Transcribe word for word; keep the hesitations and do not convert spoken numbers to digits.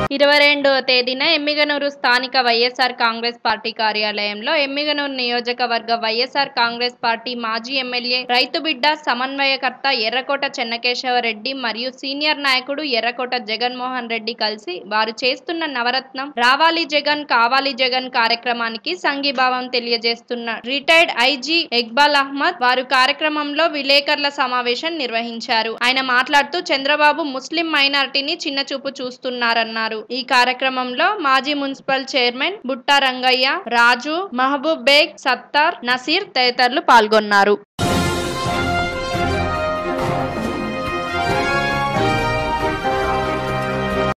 ఇరవై రెండవ తేదీన ఎమ్మిగనూరు స్థానిక వైఎస్ఆర్ కాంగ్రెస్ పార్టీ కార్యాలయంలో ఎమ్మిగనూరు నియోజకవర్గ వైఎస్ఆర్ కాంగ్రెస్ పార్టీ మాజీ ఎమ్మెల్యే రైతుబిడ్డ సమన్వయకర్త ఎర్రకోట చెన్నకేశవరెడ్డి మరియు సీనియర్ నాయకుడు ఎర్రకోట జగన్మోహన్ రెడ్డి కలిసి వారు చేస్తున్న నవరత్నం రావాలి జగన్ కావాలి జగన్ కార్యక్రమానికి సంఘీభావం తెలియజేస్తున్న రిటైర్డ్ ఐజీ ఇక్బాల్ అహ్మద్ వారు కార్యక్రమంలో విలేకరుల సమావేశం నిర్వహించారు. ఆయన మాట్లాడుతూ చంద్రబాబు ముస్లిం మైనారిటీని చిన్నచూపు చూస్తున్నారన్నారు. ఈ కార్యక్రమంలో మాజీ మున్సిపల్ చైర్మన్ బుట్టా రంగయ్య, రాజు, మహబూబ్ బేగ్, సత్తార్, నసీర్ తదితరులు పాల్గొన్నారు.